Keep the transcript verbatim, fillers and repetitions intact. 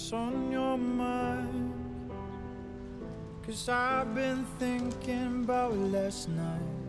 what's on your mind. Cause I've been thinking about last night.